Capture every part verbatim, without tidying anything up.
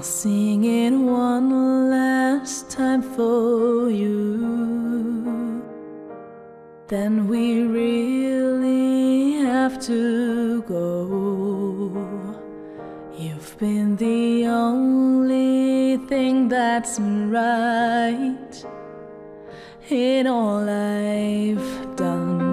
I'll sing it one last time for you. Then we really have to go. You've been the only thing that's right in all I've done.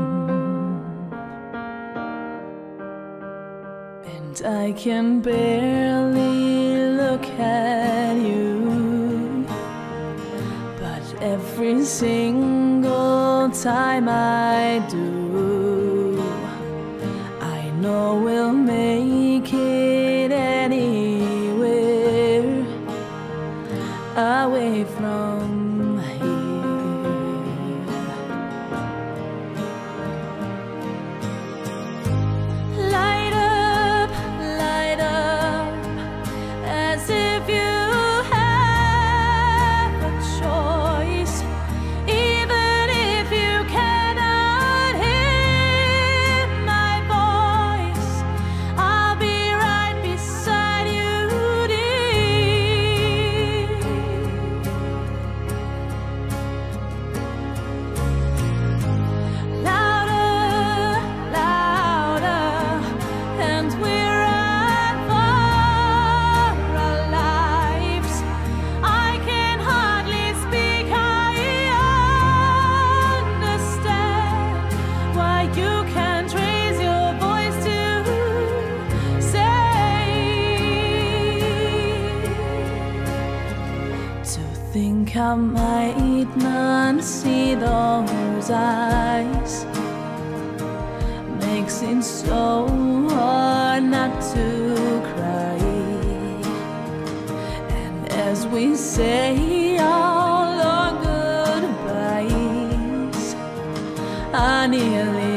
And I can barely look at you, but every single time I do, I know we'll make it anywhere away from here. Light up, light up, as if you have a choice. Even if you cannot hear my voice, I'll be right beside you, dear. Louder, louder, and we're at for our lives. I can hardly speak, I understand why you can't raise your voice to say. To think I might not see those eyes makes it so hard not to cry. And as we say all our goodbyes, I nearly